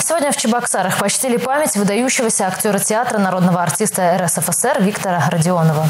Сегодня в Чебоксарах почтили память выдающегося актера театра, народного артиста РСФСР Виктора Родионова.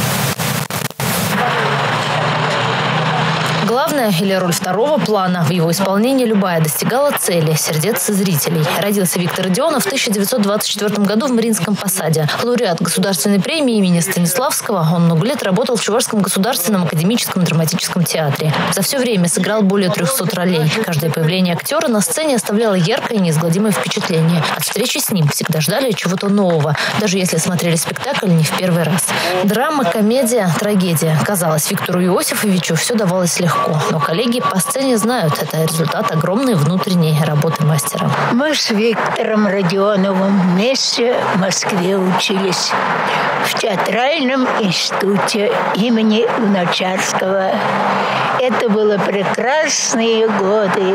Главная или роль второго плана. В его исполнении любая достигала цели, сердец зрителей. Родился Виктор Родионов в 1924 году в Мариинском посаде. Лауреат Государственной премии имени Станиславского. Он много лет работал в Чувашском государственном академическом драматическом театре. За все время сыграл более 300 ролей. Каждое появление актера на сцене оставляло яркое и неизгладимое впечатление. От встречи с ним всегда ждали чего-то нового, даже если смотрели спектакль не в первый раз. Драма, комедия, трагедия. Казалось, Виктору Иосифовичу все давалось легко. Но коллеги по сцене знают, это результат огромной внутренней работы мастера. Мы с Виктором Родионовым вместе в Москве учились в театральном институте имени Луначарского. Это были прекрасные годы.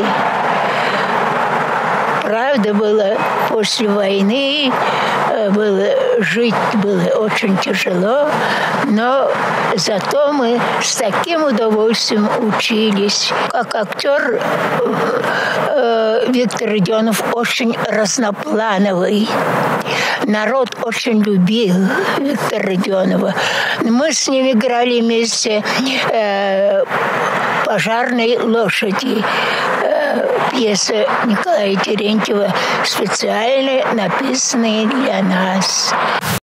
Правда, было после войны, жить было очень тяжело, но зато мы с таким удовольствием учились. Как актер Виктор Родионов очень разноплановый. Народ очень любил Виктора Родионова. Мы с ним играли вместе «Пожарной лошади». Пьеса Николая Терентьева, специально написанная для нас.